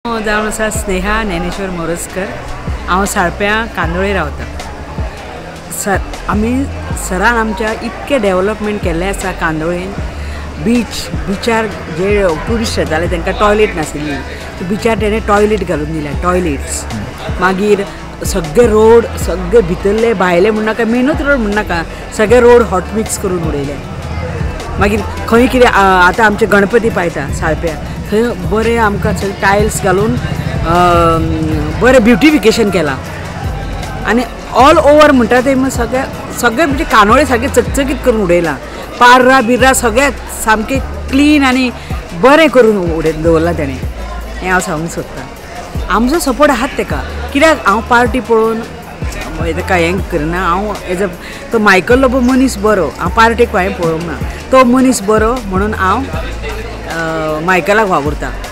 जावन आसा स्नेहा ज्ञानेश्वर मोरजकर। हांव साळप्यां कांदोळे रावता। आमी सरान आमच्या इतके डेव्हलपमेंट केल्लें आसा कांदोळेन। बिचार जे ट्युरिस्ट येताले तांकां टॉयलेट नाशिल्ली, बिचार तेणें टॉयलेट घालून दिल्या, टॉयलेट्स। मागीर सगळे रोड, सगळे भितरले भायले म्हणनाका, मेनूच रोड म्हणनाका, सगळे रोड हॉट मिक्स करून उडयले। मागीर खंय कितें आतां आमचे गणपती पायता साळप्या, थंय बरें आमकां टायल्स घालून बरें ब्युटिफिकेशन केलां। आनी ऑल ओवर म्हणटा ते सगळे म्हणजे कांदोळे सारके चकचकीत करून उडयलां। पार्रां बिर्रां सगळे सामके क्लीन आनी बरें करून दवरलां तेणें। हें हांव सांगूंक सोदतां। आमचो सपोर्ट आहात ताका, कित्याक हांव पार्टी पळोवन ताका हें करना। हांव तो मायकल लोबो मनीस बरो, हांव पार्टेक हांवें पळोवंक ना। तो मनीस बरो म्हणून हांव मायकलाक वावुरतां।